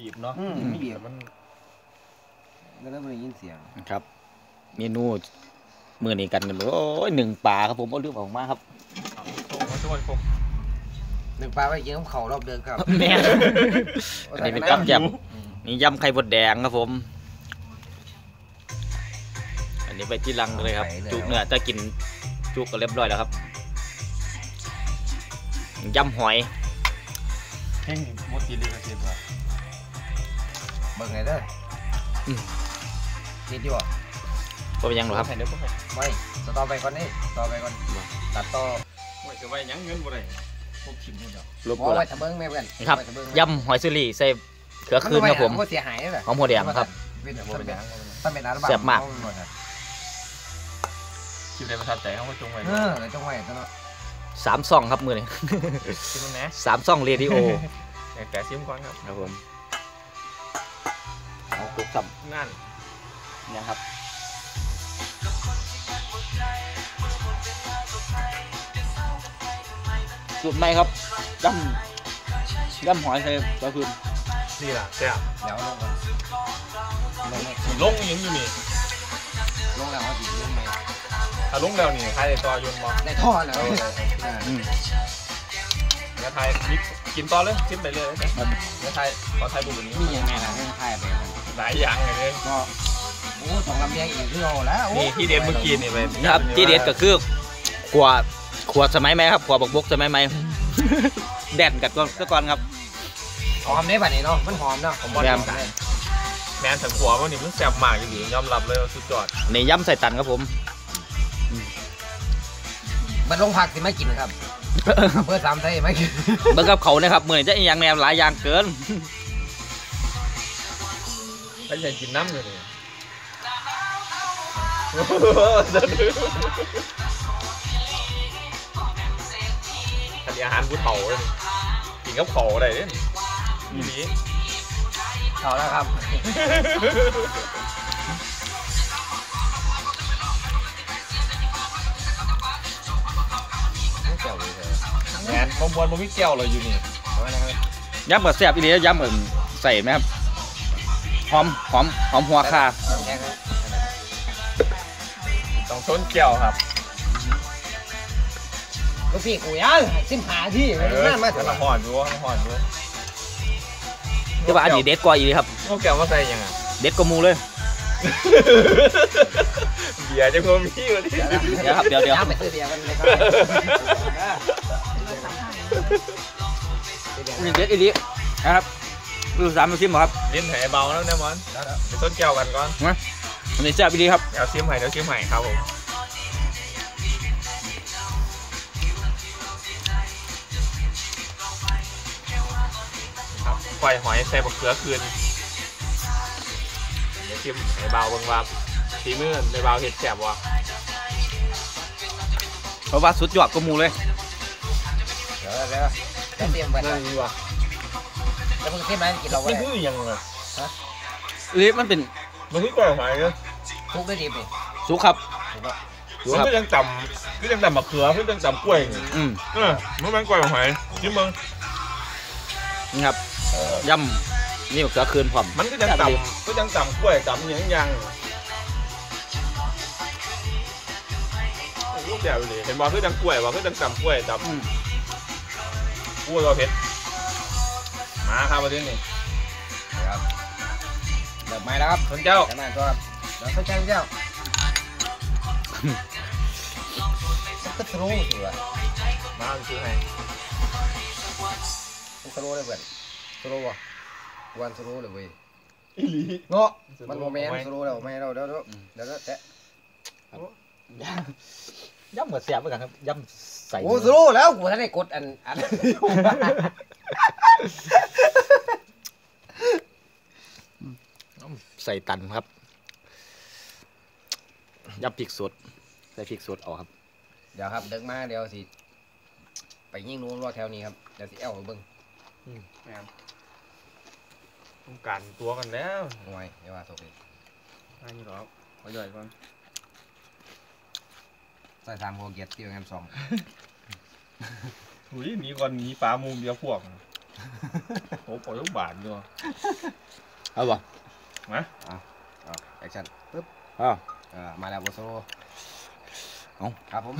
บีบเนาะไม่บีบมันก็เริ่มได้ยินเสียงครับเมนูมื้อนี้กันโอ้ยหนึ่งปลาครับผมเอาลืมออกมาครับหนึ่งปลาไปกินกับเขารอบเดิมครับแม่อันนี้เป็นกับยำนี่ยำไข่บดแดงครับผมอันนี้ไปที่รังเลยครับจุเนื้อจะกินจุก็เรียบร้อยแล้วครับยำหอยเพ่งหมดทีรีก็เจ็บว่ะเบิ่งไงเด้อคิดอยู่อ่ะก็เป็นยังหรอครับไม่ต่อไปก่อนนี่ต่อไปก่อนตัดต่อไม่จะไว้ยังเงินบ่ได้พวกชิมนี่เนาะรวบไว้ตะเบิ้งแม่เพื่อนครับยำหอยสุรีใส่เขือคืนครับผมก็เสียหายเลยหอมหัวแดงครับถ้าเป็นอะไรบ้างแซ่บมากชิมได้ประทับใจเขาก็จงไว้จงไว้ตลอด 3 ซ่องครับมือนี้ชิมตรงไหน 3 ซ่องเรดิโอแต่ชิมก่อนครับครับผมเอาตุกสับนั่นเนี่ยครับสูตรใหม่ครับยำหอยใส่ปลาคืนนี่แหละแซ่บเดี๋ยวลงก่อนลงยังอยู่นี่ลงแล้วว่าติดลงไหมถ้าลงแล้วนี่ใครได้ต่อยนบ่ในท่อแล้วเดี๋ยวไทยกินต่อเลยชิมไปเลยเดี๋ยวไทยขอไทยบุญนี้มียังไงล่ะให้ไทยไปหลายอย่างเลยก็โอ้สองลำเลียงอีกที่เราแล้วนี่ที่เด็ดเมื่อกี้นี่ไปครับที่เด็ดก็คือขวดสมัยใหม่ครับขวดบกสมัยใหม่แดดกัดก่อนครับหอมได้ป่ะนี่เนาะมันหอมเนาะผมว่าแมนสังขัวพวกนี้มันแซ่บมากอยู่ยอมรับเลยสุดยอดในยำใส่ตันครับผมมันลงผักสิไม่กินครับเพื่อ3 ไทยไม่กินเบิ่งกับเขานะครับเหมือนจะอย่างแนวหลายอย่างเกินถ้าอยากกินน้ำเลยอันนี้อาหารผู้เฒ่าเลยกินกับเขาอะไรเนี่ยนี่เขาแล้วครับแมนบอลมันไม่เกี่ยวเลยอยู่นี่ยำกับแซ่บอีหลียำเหมือนใส่ไหมครับหอมหัวคาต้องชนเกี่ยวครับก็พี่กูยัง15 ที่นั่นมาละห่อนดูที่ว่าอันนี้เด็ดกว่าอีกครับพวกแก้วมาใส่ยังไงเด็ดกว่ามูเลยเบียร์จะพอมีวันนี้เดี๋ยวครับเดี๋ยวไปซื้อเบียร์กันเลยครับนี่เด็ดอีกนะครับดู3มาชิมครับลิ้นแผลเบาแล้วนะมอนไปต้นแก้วกันก่อนอันนี้แซ่บดีครับเดี๋ยวชิมใหม่ครับผมปล่อยหอยใส่บะเขือคืนเดี๋ยวชิมไอ้เบาบางว่าสีมือในเบาเห็ดแสบวะเพราะว่าสุดยอดกว่ามูเลยเดี๋ยวเตรียมไว้แล้วมึงเตรียมอะไรกินเราไว้นี่คือยังไงมันเป็นมันคือกล้วยหอยเนี่ยทุกได้ดีมั้ยสุกครับมันก็ยังต่ำมะเขือก็ยังต่ำกล้วยมันเป็นกล้วยหอยชิมมึงนี่ครับยำนี่มะเขือคืนผมมันก็ยังต่ำกล้วยต่ำยังลูกเดียวเลยเห็นว่าคือยังกล้วยว่าคือยังต่ำกล้วยต่ำกู้ตัวเพชรมาครับวันนี้นี่ครับเดิมไม้แล้วครับต้นเจ้าต้นตัวครับแล้วต้นเจ้าก็ทะลุสิวะมาซื้อให้ทะลุเลยเพื่อนทะลุวะวันทะลุเลยเว้ยอีหลีเนาะมันโมเมนต์ทะลุแล้วไม่เราเดี๋ยวแตะยำเหมือนเสียบเหมือนกันครับยำใส่โอ้ทะลุแล้วกูท่านได้กดอันใส่ตันครับยำพริกสดใส่พริกสดเอาครับเดี๋ยวครับเดินมาเดี๋ยวสิไปยิงนู้นรอแถวนี้ครับเดี๋ยวสิเอวเบิ้งต้องการตัวกันแล้วหน่วยเดี๋ยวว่าสุกเลยนี่หรอขอย่อยก่อนใส่3 โคเกียร์เตียวงาน2 อุ้ยมีก่อนมีปลามูเดียวพวกโอ้โหทุกบาทด้วยเอาบ่นะแอคชั่นปึ๊บอ้าวมาแล้วโบโซเอ้าครับผม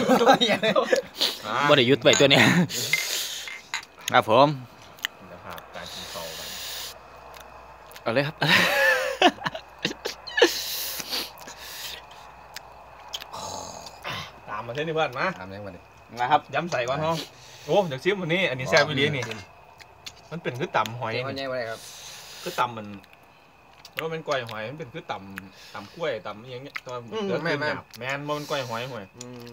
บ่ได้ยุดไว้ตัวเนี้ยครับผมจะพาการกินข้าวไปเอาเลยครับตามมาเช่นนี้เพื่อนมาทำยังไงดินะครับย้ำใส่ก่อนห้องโอ้เดี๋ยวชิมวันนี้อันนี้แซ่บไปเลยนี่มันเป็นคือต่ำหอยเจ๊คนใหญ่ไปครับคือต่ำมันแล้วมันก้อยหอยมันเป็นคือต่ำกล้วยต่ำอย่างเงี้ยตอนเดือดขึ้นหยาบแมนมันก้อยหอยหอย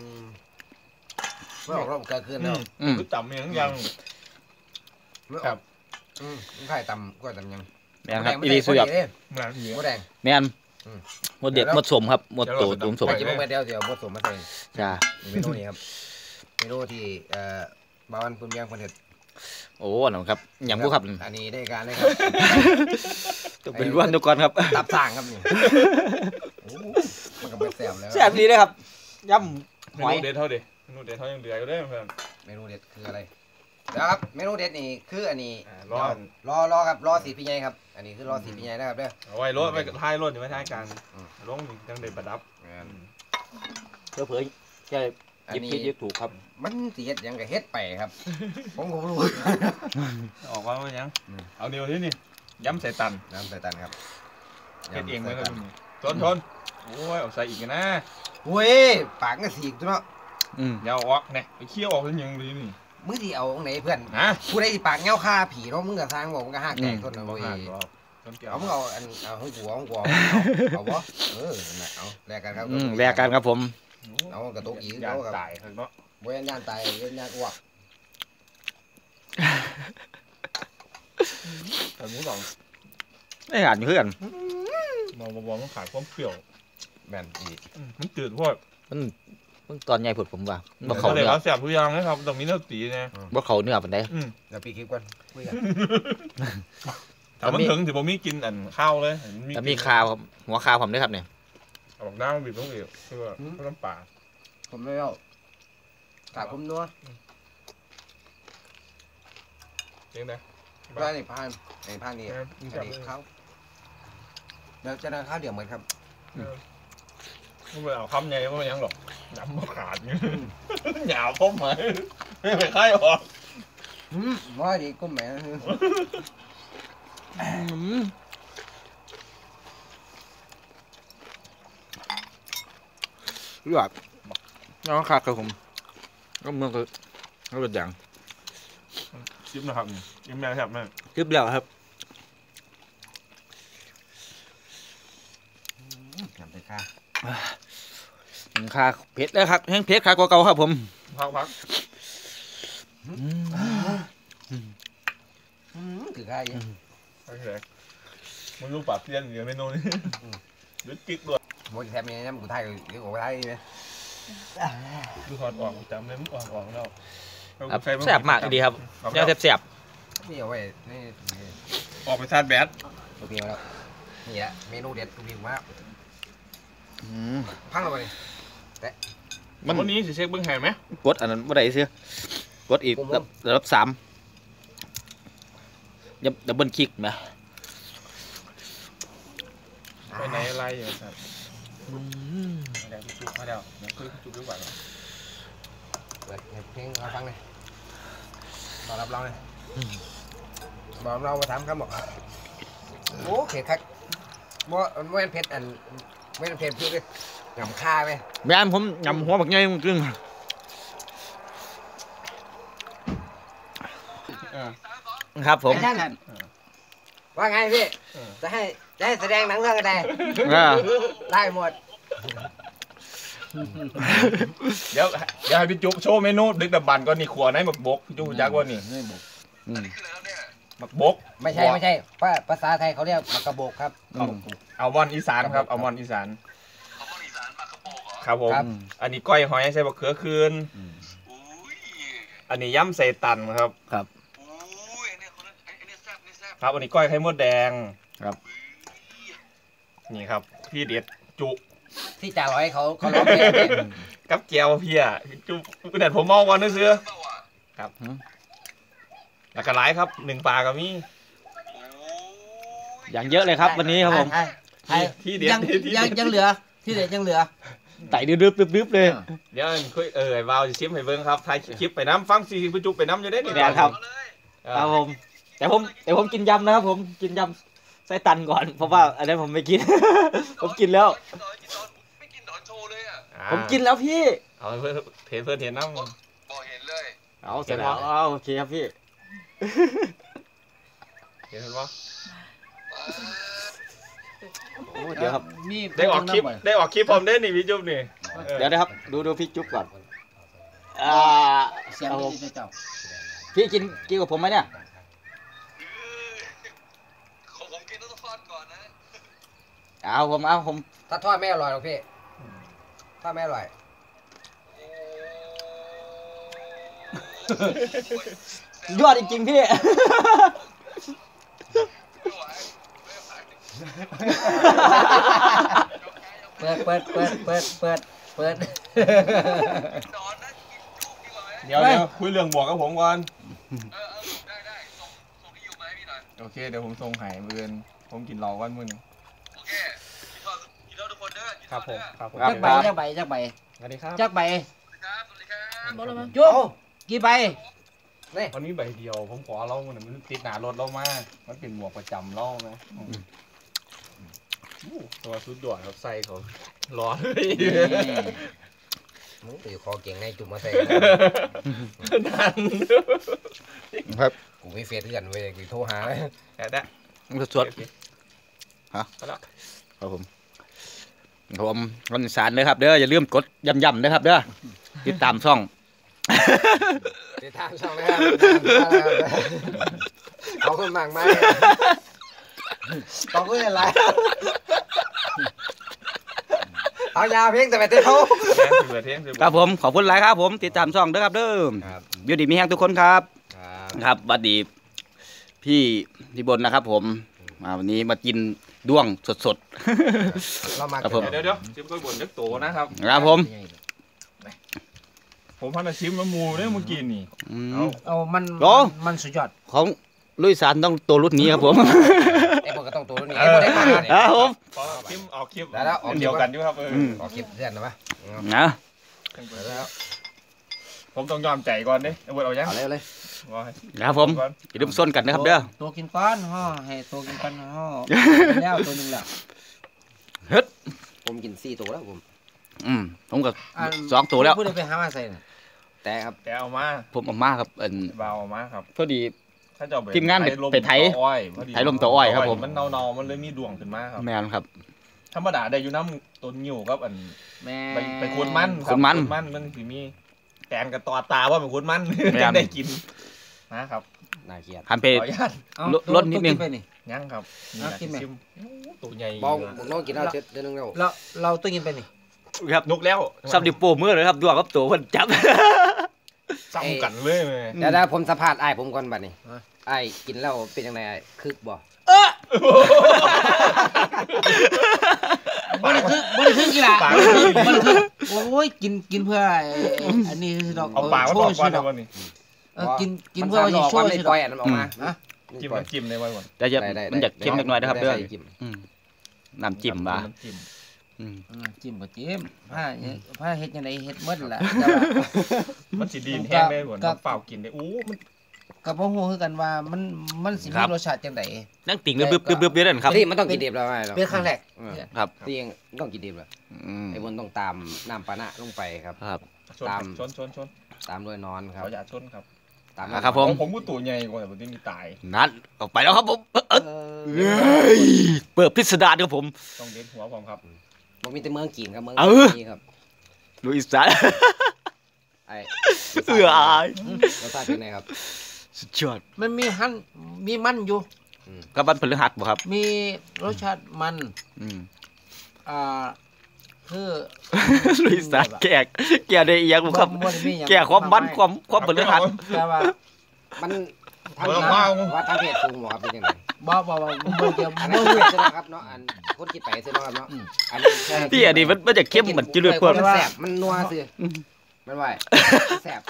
ไม่ออกรอบเกิดขึ้นแล้วคือต่ำอย่างยังไม่ออกไม่ใช่ตำก็ตำยังแม่นครับอีลีสุดยอดแมนเยหมอะดแดงแม่นหมดเด็ดหมดสมครับหมดโตตุ่มสมไปกินเมื่อเดียวเดี๋ยวผสมมาใส่จ้าเมนูนี้ครับเมนูที่บาวันปุ่นเมียงคนเห็ดโอ้นั่นครับอย่างพวกครับอันนี้ได้การเลยครับต้องเป็นล้วนทุกคนครับตับต่างครับนี่มันก็เป็นแซ่บแล้วแซ่บดีเลยครับย่ำเมหอยนูเด็ดเท่าดิเมนูเด็ดเท่ายังเดือดอยู่ได้เพื่อนเมนูเด็ดคืออะไรนะครับเมนูเด็ดนี่คืออันนี้รอรอครับรอสีพี่ใหญ่ครับอันนี้คือรอสีพี่ใหญ่นะครับเด้อเอาไว้รถไว้ท้ายรถอยู่ไม่ท้ายกลางลงยังเด็ดประดับเผยๆใช่ยิบผิดยิบถูกครับมันสีเฮ็ดยังกับเฮ็ดไปครับผมก็รู้ออกว่ายังเอาเดียวที่นี่ย้ำใส่ตันน้ำใส่ตันครับเฮ็ดเองไหมครับชนโอ้ยเอาใส่อีกนะเว้ยปากก็สีกตัวเนาะยาวออกเนี่ยไปเคี่ยวออกจนยังดีนี่มึงสิเอาไหนเพื่อนฮะผู้ใดสิปากเงี้ยวฆ่าผีเนาะมึงก็สร้างบอกมึงก็หักแตกต้นเอาบ่เว้ยขาดบ่ต้นเกี่ยวเอามึงเอาอันเอาห้องกูเอาบ่น่ะเอาแลกกันครับแลกกันครับผมเอากระตุกอีกยาเอากับตายครับเนาะบ่ยันยานตายยันยานอ้วกแต่หมูสองไม่อ่านเพื่อนมองมันขาดความเปรี้ยวแม่นอีกมันจืดพวกมันตอนใหญ่ผดผมว่าบ่เขาเขาเลยเนื้อเขาแซ่บทุกอย่างนะครับตรงนี้เนื้อตีเนี่ยบ่เขาเนื้อปานใดเดี๋ยวปีคลิปก่อนคุยกันแต่มันถึงถือผมมีกินอันข้าวเลยแล้วมีคาวครับหัวคาวผมด้วยครับเนี่ยออกน้ำบีบต้องบีบเพื่อน้ำปลาผมไม่เอากาผมนัวจริงไหมได้ในพานนี่อันนี้ข้าวเดี๋ยวจะได้ข้าวเดี๋ยวเหมือนครับไม่เอาคำใหญ่ไม่ยังหรอกน้ำมันขาดเงี้ยหยาบพ้อมไหมไม่ไปค่ายออกว่าดีก็แหม่เลือดน้องคักครับผมก็เมื่อก็เป็นอย่างชิมนะครับชิมแม่ครับแม่คลิปเดียวครับทำไปค่ะคาเผ็ดเลยครับแห้งเผ็ดคากว่าเก่าครับผมพักคือข้าวยังโอเคมันรู้ปากเตี้ยนอย่างเมนูนี้หรือกิ๊กด้วยโมจิแทบยังกูไทยหรือกูไทยไหมดูถอดออกจำได้มันออกแล้วแซ่บมากดีครับแซ่บแซ่บนี่เอาไว้นี่ออกไปซาดแบดตัวเพียงแล้วนี่แหละเมนูเด็ดตัวเพียงมากพังลงไปนี่วันนี้สิเช็คเบิ้งแห่ไหมกดอันนั้นบ่ได้เสียกดอีกระดับ3ยับดับเบิลคลิกไหมไปไหนอะไรอยู่ครับมาแล้วจุกมาแล้วเดี๋ยวคุยจุกดีกว่าเปิดเพลงมาฟังเลยตอนรับเราเลยบอกเรามาถามคำบอกโอ้เผ็ดคักบ่ไม่เป็นเผ็ดอันไม่เป็นเผ็ดพี่เลยหยำข้าไหมแม่นผมยำหัวบักใหญ่มึงกึ่ง ครับผมว่าไงพี่จะให้แสดงหนังเรื่องอะไรได้หมดเดี๋ยวให้พี่จุ๊บโชว์เมนูดึกดำบรรพ์ก่อนนี่ขวในหมักบกพี่จุ๊บจักว่านี่หมักบกไม่ใช่ภาษาไทยเขาเรียกมักกะโบกครับอัลมอนด์อีสานครับอัลมอนด์อีสานครับผมอันนี้ก้อยหอยใส่บะเขือคืนอันนี้ย่ำใส่ตันครับครับครับอันนี้ก้อยไข่มดแดงครับนี่ครับพี่เด็ดจุที่จ่าร้อยเขาร้องเพลงกับแก้วเพียจุเด็ดผมมองวันนี้ซื้อครับแล้วก็หลายครับ1 ปลาก็มีอย่างเยอะเลยครับวันนี้ครับผมที่เด็ดยังเหลือที่เด็ดยังเหลือไต่ดึบๆเลยเดี๋ยวคุยไอ้วาวจะชิมให้เบิ่งครับถ่ายคลิปไปน้ำฟังซีพี่จุ๊บไปน้ำอยู่ได้นี่แม่ครับครับผมแต่ผมกินยำนะครับผมกินยำไส้ตันก่อนเพราะว่าอันนั้นผมไม่กิน ผมกินแล้วไม่กินหนอนโชว์เลยอ่ะผมกินแล้วพี่เอาเพื่อนเห็นน้ำบอกเห็นเลยเอาเสร็จแล้วเอาโอเคครับพี่เห็นปะโอ้เดี๋ยวครับได้ออกคลิปผมได้นี่พี่จุ๊บนี่เดี๋ยวนะครับดูพี่จุ๊บก่อนเสียงครับผมที่เจ้าพี่กินกับผมไหมเนี่ยของผมกินต้องทอดก่อนนะเอาผมถ้าทอดไม่อร่อยหรอกพี่ทอดไม่อร่อยยอดจริงๆพี่เปิดนอนนะกินลูกดีกว่าไหมเดี๋ยวคุยเรื่องบวกกับผมก่อนได้ส่งที่อยู่มาให้พี่หน่อยโอเคเดี๋ยวผมส่งให้มื้อผมกินเหล้าวันมื้อนึงโอเคกินข้าวทุกคนเด้อกินครัข้าบวผมเด้อครับผมจักใบสวัสดีครับจักใบสวัสดีครับจุ๊บกี่ใบนี่วันนี้ใบเดียวผมขอเล่ามันติดหนารถเล่ามามันเป็นหมวกประจำเล่านะตัวสุดยอดครับใส่เขาร้อนเลยมึงตีคอเก่งไงจุ่มมาใส่นั่นครับกูไม่เฟซกันเว้ยกูโทรหาเลยแต่สดฮะครับผมคนอีสานเลยครับเด้ออย่าลืมกดย่ำๆนะครับเด้อติดตามช่องติดตามช่องนะครับขอบคุณมากไหมขอบคุณอะไรเอายาเพียงแต่ไม่เท่าครับผมขอบคุณหลายครับผมติดตามช่องเด้อครับเด้ออยู่ดีมีแห้งทุกคนครับครับบัดดีพี่บนนะครับผมวันนี้มากินด้วงสดๆเรามาครับผมเดี๋ยวชิมกล้วยบนเล็กโตนะครับครับผมผมพันชิมมะมูเนี่ยเมื่อกี้นี่เอามันสุดยอดของลุยสารต้องตัวรุ่นนี้ครับผมไอ้พวกก็ต้องตัวนี้ไอ้พวกได้มาเนี่ยครับผมพอชิมออกคลิปแล้วออกเดียวกันอยู่ครับออกคลิปเพื่อนนะปะนะผมต้องยอมใจก่อนดิเอาเอายังเอาเลยครับผมอย่าลืมส้นกันนะครับเด้อตัวกินก้อนห่อให้ตัวกินก้อนห่อแล้วตัวนึงแหละเฮ็ดผมกิน4 ตัวแล้วผมผมก็2 ตัวแล้วพูดไปหามาใส่น่ะแต่ครับแต่เอามาผมออกมาครับเบามาครับพอดีถ้าจะทีมงานไปไถลมตะอ้อยครับผมมันเนามันเลยมีดวงขึ้นมาครับแม่นครับธรรมดาได้อยู่น้ำต้นงิ้วครับแม่ไปขุดมันมันสิมีแตนกับตอตาว่าเป็นขุดมันได้กินนะครับน่าเกลียดหันไปลดนิดนึงยังครับตัวใหญ่บอกน้องกินแล้วเดือนนึงแล้วเราต้องกินไปนี่ครับนุกแล้วซับดิโป้มือเลยครับดวงครับตัวเพิ่นจับซ้ำกันเลยเดี๋ยวผมสัมภาษณ์ไอ้ผมก่อนบัดนี้ไอ้กินแล้วเป็นยังไงไอ้คึกบ่บ่ได้คึกกี่ล่ะบ่ได้คึกโอ้ยกินเพื่ออันนี้ดอกเอาปากมาตอกก่อนวันนี้กินเพื่อว่าสิโชว์สิปล่อยอันนั้นออกมาฮะจิ้มในวันก่อนแต่มันอยากเค็มนิดหน่อยนะครับเด้อน้ำจิ้มบ่าจิ้มก็จิ้มผ้าเฮ็ดยังไงเฮ็ดหมดแหละมันสิดีแห้งได้เหมือนเปล่ากินได้อู้มันกับพ่อฮู้คือกันว่ามันสิมีรสชาติจังได๋นั่งติ่งบึบๆๆนั่นครับที่มันต้องกินดิบแล้วไงเป็นครั้งแรกครับที่ยังต้องกินดิบแล้วไอ้บนต้องตามน้ำปานะลงไปครับชนตามด้วยนอนครับเขาอย่าชนครับตามครับผมก็ตัวใหญ่กว่าแต่ผมที่ตายนัดออกไปแล้วครับผมเปิดพิสดารครับผมต้องเด็ดหัวผมครับผมมีแต่เมืองจีนครับเมืองนี้ครับลุยสานไอ้อายรสชาติเป็นไงครับสุดยอดมันมีมันอยู่กับวันพฤหัสบ่ครับมีรสชาติมันคือลุยสานแก่ได้อีหยังบ่ครับแก่ความมันความพฤหัสแต่ว่ามันทางว่าทางเพจสูงบ่ครับเป็นจังได๋บ่เกี่ยวบ่รู้ใช่มั้ยครับเนาะอันคนคิดไปใช่มั้ยครับเนาะอันนี้ที่อันนี้มันจะเข้มเหมือนจืดเพิ่นมันแซ่บมันนัวซื่อมันไหวแซ่บเนาะ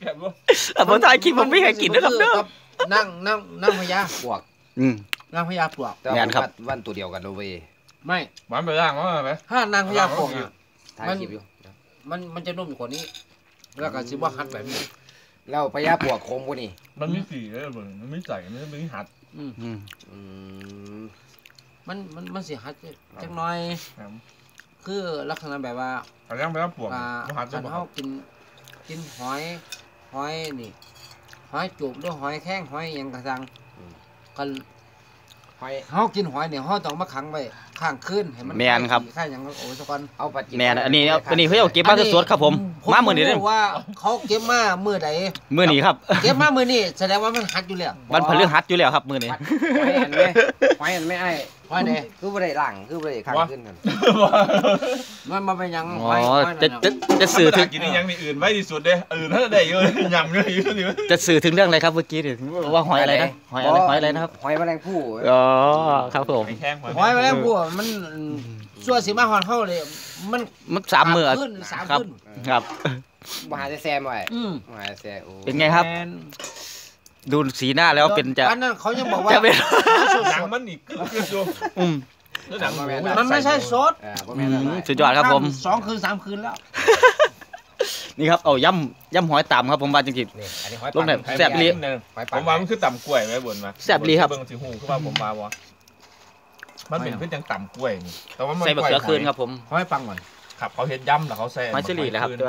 แบบว่าผมถ่ายคลิปผมไม่เคยกินนะครับเด้อนั่งพญาปวกอืมนางพญาปวกแม่นครับวันตัวเดียวกันโดเวยไม่มันไปล่างว่าไหมถ้านางพญาปวกอ่ะถ่ายคลิปอยู่มันจะนุ่มกว่านี้แล้วก็สิว่าหัดแบบนี้แล้วพญาปวกโคมกูนี่มันไม่สีเลยเหมือนมันไม่ใส่มันไม่หัดอืมอืมมันสิหัดจักหน่อยคือลักษณะแบบว่าเอาย่างไปแล้วปวกหัดจะคันบอกเฮากินหอยนี่หอยจูบหรือหอยแข้งหอยหยังกระซังกันหอยเฮากินหอยเนี่ยเฮาต้องมาขังไว้ข้างคืนให้มันแม่นครับข้างหยังโอ้ยซะก่อนเอาปัจจิแม่นอันนี้เขาเอาเก็บมาสดๆครับผมมามื้อนี้เด้อว่าเขาเก็บมามื้อใดมื้อนี้ครับเก็บมามื้อนี้แสดงว่ามันหัดอยู่แล้ววันพฤหัสอยู่แล้วครับมื้อนี้หอยอันไหมหอยอันไม่ไอ้หอยไหนคือบ่ได้ล้างคือบ่ได้ขังขึ้นกันมันมาเป็นหยังอ๋หอยอหอยนั่นจะน่ะจะสื่อถึงกินยังมีอื่นไว้ที่สุดเด้อื่นถ้าได้เยอะยำเยอะอยู่นี่จะสื่อถึงเรื่องอะไรครับเมื่อกี้นี่ว่าหอยอะไรนะหอยอะไรนะครับหอยแมลงภู่อ๋อครับผมไอ้แข้งหอยมาแล้วพวกมันส่วนสิมาหอนเฮาเลยมันมันสามมื้อขึ้นสามครับขึ้นครับมหาแซมไว้อืมมหาแซมโอ้เป็นไงครับ ดูสีหน้าแล้วเป็นจะอันนั้นเขายังบอกว่าจะเป็นหนังมันอีกคือดูอืมหนังมันไม่ใช่ซดบ่แม่นอะไรสุดยอดครับผม 2 คืน 3 คืนแล้วนี่ครับเอาย่ำหอยต่ำครับผมว่าจริงนี่อันนี้หอยลงไหน แซ่บลิ้นผมว่ามันคือต่ำกล้วยไหมบ่นมาแซ่บลิ้นครับเบิ่งสิหูคือว่าผมว่าวะมันเป็นคือจังต่ำกล้วยนี่แต่ว่ามันใส่บะเขือคืนครับผมหอยปังก่อนครับเขาเฮ็ดย่ำแล้วเขาใส่หอยเฉลี่แหละครับด้วย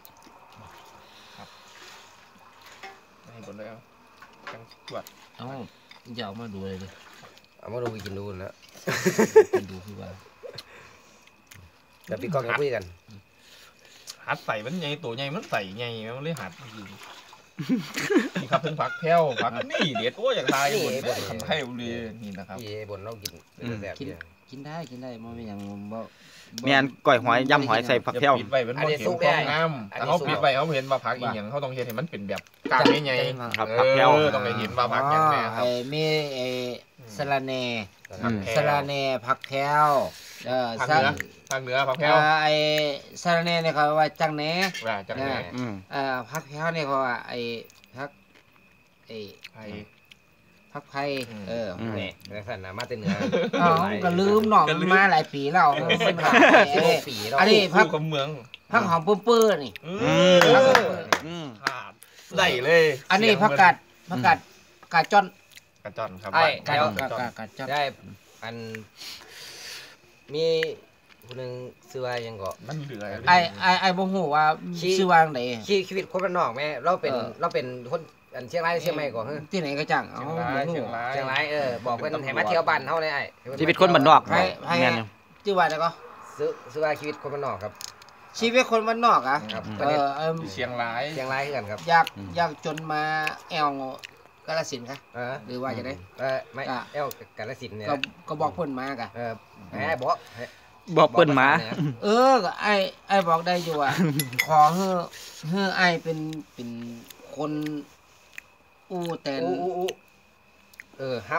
ให้หมดเลยเอาจังตรวจเอ้าอย่าเอามาดูเลยดิเอามาดูกินดูนะเป็นดูคือว่าเดี๋ยวพี่ก้องจะคุยกันหัดใส่มันใหญ่ตัวใหญ่มันใส่ใหญ่มันเลยหัดอยู่นี่ครับถึงผักแพ้วผักนี่เด็ดโอ้อยากทายหมดทำให้เลยนี่นะครับพี่บนเรากินแซ่บเนี่ยกินได้มันเป็นหยังบ่แม่นก้อยหอยย่ำหอยใส่ผักแพร้วปิดไว้เป็นบ่เห็นของงามแต่เขาปิดไว้เขาเห็นว่าผักอีหยังเขาต้องเห็นให้มันเป็นแบบกลางใหญ่ๆครับผักแพร้วต้องให้เห็นว่าผักหยังแน่ครับไอ้มีไอ้สะระแหน่อืมสะระแหน่ผักแพรวผักสะเหนือผักเหนือผักแพ้วไอ้สะระแหน่เนี่ยเขาว่าจังแหน่ว่าจังไงอืมผักแพรวเนี่ยเขาว่าไอ้ผักไอ้ไอ้ผักไผ่อืมนี่ในสันนะมาเต้นเนื้ออ๋อก็ลืมหน่องมาหลายปีแล้วมันหาปีแล้วอันนี้ผักคู่กับเมืองผักหอมปื้อๆนี่อืมขาดได้เลยอันนี้ผักกาดจ้อนกระจอนครับไอ้กาดเดี๋ยวกาดจ้อนได้อันมีคนหนึ่งซื้อว่ายังก็มันเหลือไอ้บ่ฮู้ว่าชื่อว่าจังไดชีวิตคนบ้านนอกแม่เราเป็นคนอันเชียงรายเชียงใหม่ก่อนเฮ้ยที่ไหนก็จังเชียงรายเชียงรายเชียงรายบอกเป็นให้มาเที่ยวบ้านเฮาเลยไอ้ชีวิตคนบ้านนอกให้แม่นอยู่ชื่อว่าจังก็ซื้อว่าชีวิตคนบ้านนอกครับชีวิตคนบ้านนอกอ่ะครับเชียงรายเชียงรายคือกันครับอยากจนมาแอลกาฬสินธุ์ค่ะหรือว่าจะได้ไม่กาฬสินธุ์เนี่ยก็บอกเพิ่นมากะให้บอกบอกเปิ้นหมาก็ไอ้บอกได้อยู่อ่ะ ขอเฮ้อไอ้เป็นคนอู้แต่ฮับ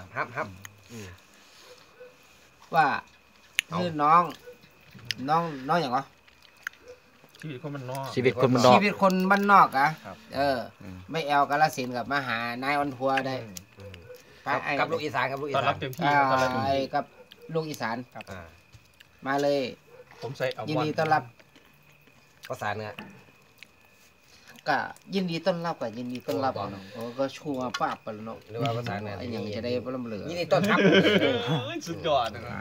ว่าคือน้องอย่างวะชีวิตคนมันนอกชีวิตคนบ้านนอกชีวิตคนบ้านนอกอ่ะครับไม่แอลกาฬสินธุ์กับมาหานายออนทัวร์ได้ไปไอ้กับลูกอีสานกับลูกอีตอนสารันบเต็มที่ตอนรับเต็มไอ้ที่กับลูกอีสานครับมาเลยผมใส่เอายินดีต้อนรับภาษาเนื้อก็ยินดีต้อนรับกับยินดีต้อนรับก็ชัวป้าบไปแล้วเนาะหรือว่าภาษาเนื้อไอ้ยังจะได้ปลำเหลือนี่ต้นทับสุดยอดนะ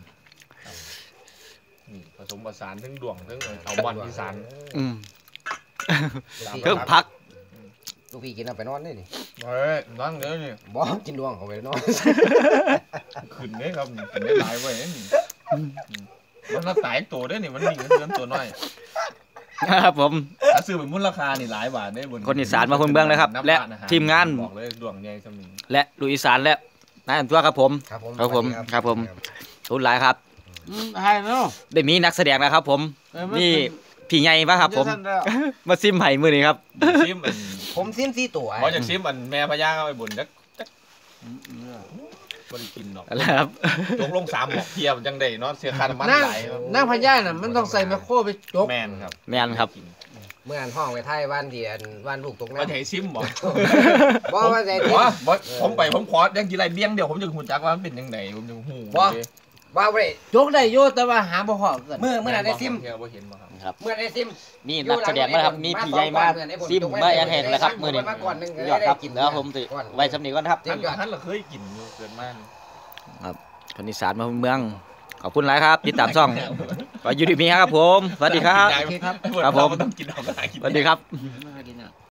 ผสมผสานทั้งดวงทั้งเอาบอลอีสานอืมเครื่องพักลูกพี่กินเอาไปนอนได้นี่เฮ้ยนั่งเด้อนี่บอกกินดวงเขาไปนอนขึ้นได้ครับขึ้นได้หลายไว้มันน่าตายตัวได้นี่มันมีเงินตัวน้อยครับผมถ้าซื้อเป็นมูลค่านี่หลายบาทได้บนคนอีสานมาคนเบื้องเลยครับและทีมงานบอกเลยดวงใหญ่สมิงและลูกอีสานและนายอันตัวครับผมครับผมครับผมทุนหลายครับใช่เนาะได้มีนักแสดงนะครับผมนี่พี่ใหญ่ปะครับผม มาซิมไห่มือนี้ครับซิมอันผมซิม4ตัวเพราะจากซิมอันแม่พญาเอาไปบุญจักบ่ได้กินหรอกครับตกลง3หมอกเทียมจังได้เนาะเสียค่าน้ำมันหลายนั่งพญาน่ะมันต้องใส่แมคโครไปจกแมนครับแม่นครับเมื่ออันห้องไปไทยวันที่อันวันลูกตกมาน้ำไถซิมบ่บ่ว่าใจทิบ่ผมขอยังกี่ไรเบี้ยงเดียวผมจะหูจักว่ามันเป็นยังไงผมจะหูบ่ว่าบ่ได้จกได้อยู่แต่ว่าหาบ่พอกันเมื่อนั้นได้ซิมบ่เห็นบ่ครับครับเมื่อได้ซิมนี่นักแสดงมาครับมีพี่ใหญ่มาซิมมาอย่างเห็นแล้วครับมื้อนี้มาก่อนนึงยอดครับแล้วผมสิไว้สำนีก่อนครับท่านเราเคยกินอยู่เกินมากครับคนอีสานมาเมืองขอบคุณหลายครับติดตามช่องก็อยู่ดีมีครับผมสวัสดีครับครับผมต้องกินเอาไปกินสวัสดีครับมากินอ่ะ